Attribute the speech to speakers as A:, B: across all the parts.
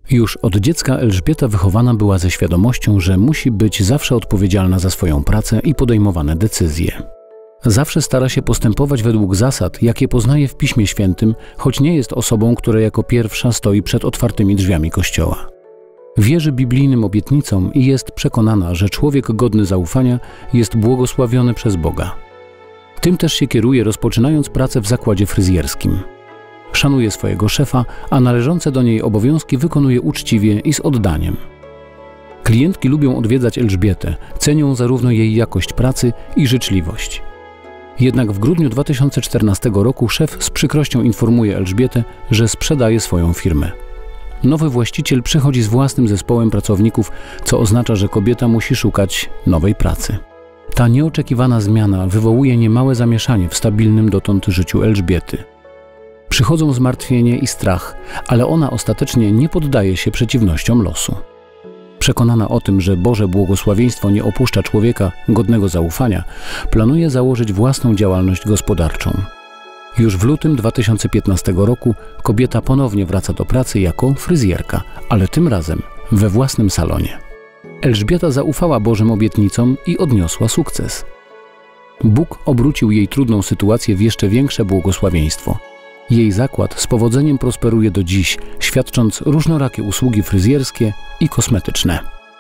A: Już od dziecka Elżbieta wychowana była ze świadomością, że musi być zawsze odpowiedzialna za swoją pracę i podejmowane decyzje. Zawsze stara się postępować według zasad, jakie poznaje w Piśmie Świętym, choć nie jest osobą, która jako pierwsza stoi przed otwartymi drzwiami Kościoła. Wierzy biblijnym obietnicom i jest przekonana, że człowiek godny zaufania jest błogosławiony przez Boga. Tym też się kieruje, rozpoczynając pracę w zakładzie fryzjerskim. Szanuje swojego szefa, a należące do niej obowiązki wykonuje uczciwie i z oddaniem. Klientki lubią odwiedzać Elżbietę, cenią zarówno jej jakość pracy i życzliwość. Jednak w grudniu 2014 roku szef z przykrością informuje Elżbietę, że sprzedaje swoją firmę. Nowy właściciel przychodzi z własnym zespołem pracowników, co oznacza, że kobieta musi szukać nowej pracy. Ta nieoczekiwana zmiana wywołuje niemałe zamieszanie w stabilnym dotąd życiu Elżbiety. Przychodzą zmartwienie i strach, ale ona ostatecznie nie poddaje się przeciwnościom losu. Przekonana o tym, że Boże błogosławieństwo nie opuszcza człowieka godnego zaufania, planuje założyć własną działalność gospodarczą. Już w lutym 2015 roku kobieta ponownie wraca do pracy jako fryzjerka, ale tym razem we własnym salonie. Elżbieta zaufała Bożym obietnicom i odniosła sukces. Bóg obrócił jej trudną sytuację w jeszcze większe błogosławieństwo. Jej zakład z powodzeniem prosperuje do dziś, świadcząc różnorakie usługi fryzjerskie i kosmetyczne.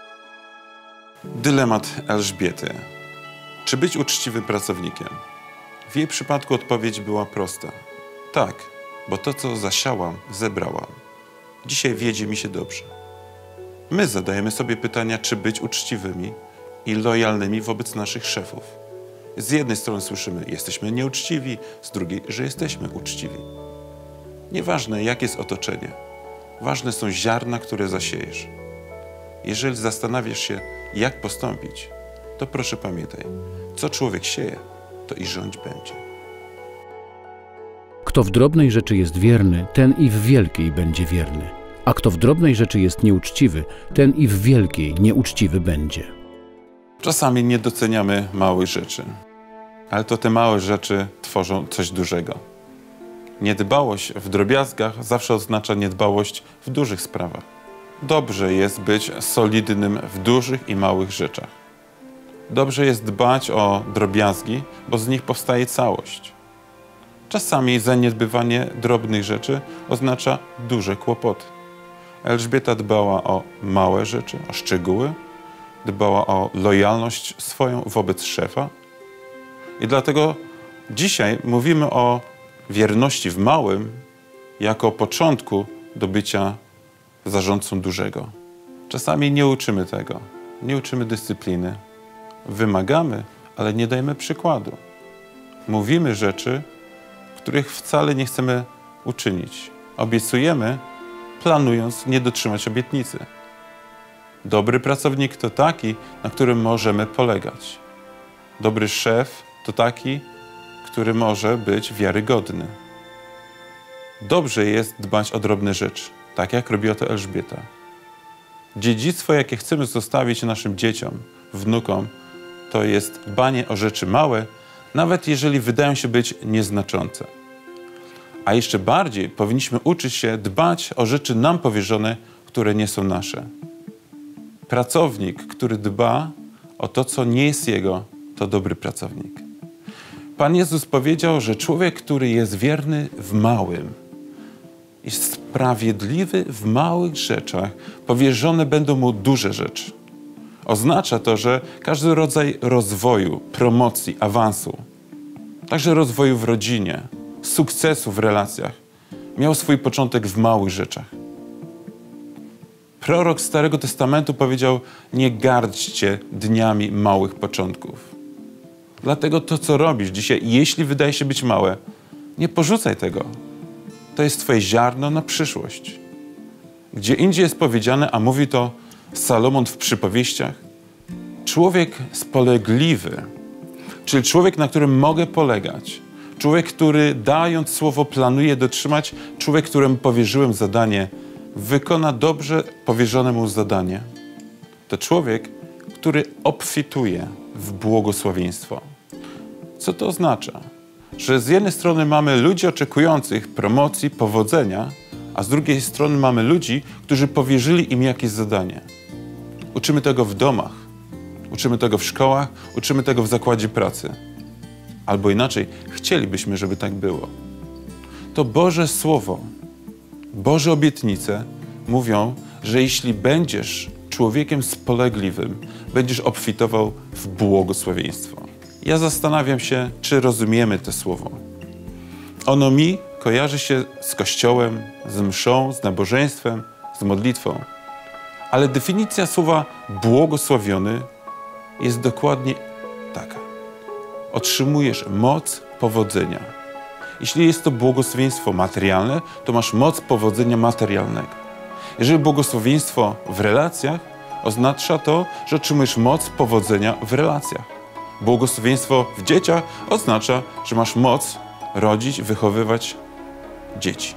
B: Dylemat Elżbiety. Czy być uczciwym pracownikiem? W jej przypadku odpowiedź była prosta. Tak, bo to, co zasiałam, zebrałam. Dzisiaj wiedzie mi się dobrze. My zadajemy sobie pytania, czy być uczciwymi i lojalnymi wobec naszych szefów. Z jednej strony słyszymy, jesteśmy nieuczciwi, z drugiej, że jesteśmy uczciwi. Nieważne, jakie jest otoczenie, ważne są ziarna, które zasiejesz. Jeżeli zastanawiasz się, jak postąpić, to proszę pamiętaj, co człowiek sieje, to i rządź będzie.
A: Kto w drobnej rzeczy jest wierny, ten i w wielkiej będzie wierny. A kto w drobnej rzeczy jest nieuczciwy, ten i w wielkiej nieuczciwy będzie.
B: Czasami nie doceniamy małych rzeczy, ale to te małe rzeczy tworzą coś dużego. Niedbałość w drobiazgach zawsze oznacza niedbałość w dużych sprawach. Dobrze jest być solidnym w dużych i małych rzeczach. Dobrze jest dbać o drobiazgi, bo z nich powstaje całość. Czasami zaniedbywanie drobnych rzeczy oznacza duże kłopoty. Elżbieta dbała o małe rzeczy, o szczegóły, dbała o lojalność swoją wobec szefa. I dlatego dzisiaj mówimy o wierności w małym jako początku do bycia zarządcą dużego. Czasami nie uczymy tego, nie uczymy dyscypliny. Wymagamy, ale nie dajemy przykładu. Mówimy rzeczy, których wcale nie chcemy uczynić. Obiecujemy, planując nie dotrzymać obietnicy. Dobry pracownik to taki, na którym możemy polegać. Dobry szef to taki, który może być wiarygodny. Dobrze jest dbać o drobne rzeczy, tak jak robiła to Elżbieta. Dziedzictwo, jakie chcemy zostawić naszym dzieciom, wnukom, to jest dbanie o rzeczy małe, nawet jeżeli wydają się być nieznaczące. A jeszcze bardziej powinniśmy uczyć się dbać o rzeczy nam powierzone, które nie są nasze. Pracownik, który dba o to, co nie jest jego, to dobry pracownik. Pan Jezus powiedział, że człowiek, który jest wierny w małym, jest sprawiedliwy w małych rzeczach, powierzone będą mu duże rzeczy. Oznacza to, że każdy rodzaj rozwoju, promocji, awansu, także rozwoju w rodzinie, sukcesu w relacjach, miał swój początek w małych rzeczach. Prorok Starego Testamentu powiedział: nie gardźcie dniami małych początków. Dlatego to, co robisz dzisiaj, jeśli wydaje się być małe, nie porzucaj tego. To jest twoje ziarno na przyszłość. Gdzie indziej jest powiedziane, a mówi to Salomon w przypowieściach, człowiek spolegliwy, czyli człowiek, na którym mogę polegać, człowiek, który dając słowo planuje dotrzymać, człowiek, któremu powierzyłem zadanie, wykona dobrze powierzone mu zadanie. To człowiek, który obfituje w błogosławieństwo. Co to oznacza? Że z jednej strony mamy ludzi oczekujących promocji, powodzenia, a z drugiej strony mamy ludzi, którzy powierzyli im jakieś zadanie. Uczymy tego w domach, uczymy tego w szkołach, uczymy tego w zakładzie pracy. Albo inaczej, chcielibyśmy, żeby tak było. To Boże Słowo, Boże obietnice mówią, że jeśli będziesz człowiekiem spolegliwym, będziesz obfitował w błogosławieństwo. Ja zastanawiam się, czy rozumiemy to słowo. Ono mi kojarzy się z Kościołem, z mszą, z nabożeństwem, z modlitwą. Ale definicja słowa błogosławiony jest dokładnie taka. Otrzymujesz moc powodzenia. Jeśli jest to błogosławieństwo materialne, to masz moc powodzenia materialnego. Jeżeli błogosławieństwo w relacjach, oznacza to, że otrzymujesz moc powodzenia w relacjach. Błogosławieństwo w dzieciach oznacza, że masz moc rodzić, wychowywać dzieci.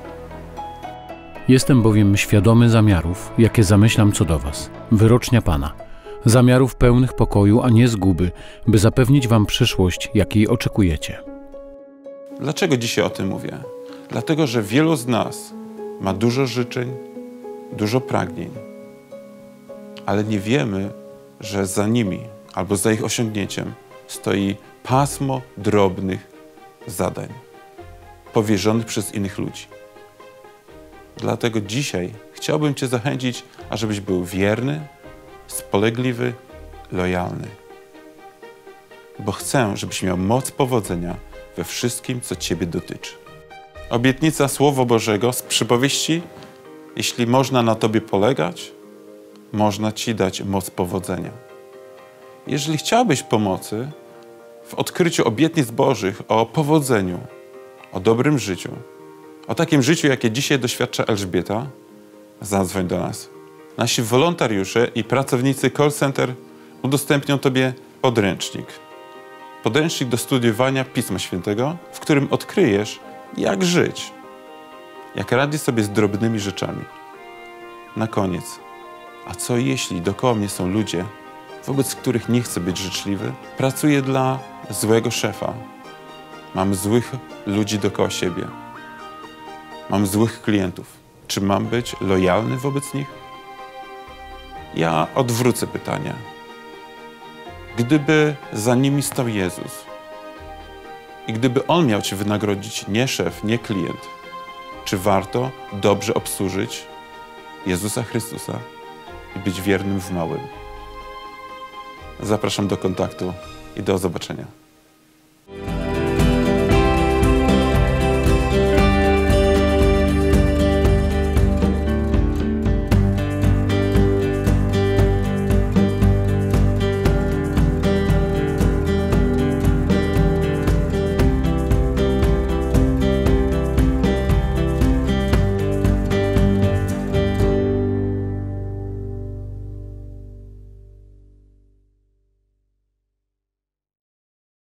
A: Jestem bowiem świadomy zamiarów, jakie zamyślam co do was. Wyrocznia Pana. Zamiarów pełnych pokoju, a nie zguby, by zapewnić wam przyszłość, jakiej oczekujecie.
B: Dlaczego dzisiaj o tym mówię? Dlatego, że wielu z nas ma dużo życzeń, dużo pragnień, ale nie wiemy, że za nimi albo za ich osiągnięciem stoi pasmo drobnych zadań powierzonych przez innych ludzi. Dlatego dzisiaj chciałbym Cię zachęcić, ażebyś był wierny, spolegliwy, lojalny. Bo chcę, żebyś miał moc powodzenia we wszystkim, co Ciebie dotyczy. Obietnica Słowa Bożego z przypowieści: jeśli można na Tobie polegać, można Ci dać moc powodzenia. Jeżeli chciałbyś pomocy w odkryciu obietnic Bożych o powodzeniu, o dobrym życiu, o takim życiu, jakie dzisiaj doświadcza Elżbieta, zadzwoń do nas. Nasi wolontariusze i pracownicy call center udostępnią Tobie podręcznik. Podręcznik do studiowania Pisma Świętego, w którym odkryjesz, jak żyć, jak radzić sobie z drobnymi rzeczami. Na koniec, a co jeśli dookoła mnie są ludzie, wobec których nie chcę być życzliwy? Pracuję dla złego szefa. Mam złych ludzi dookoła siebie. Mam złych klientów. Czy mam być lojalny wobec nich? Ja odwrócę pytanie. Gdyby za nimi stał Jezus i gdyby On miał Cię wynagrodzić, nie szef, nie klient, czy warto dobrze obsłużyć Jezusa Chrystusa i być wiernym w małym? Zapraszam do kontaktu i do zobaczenia.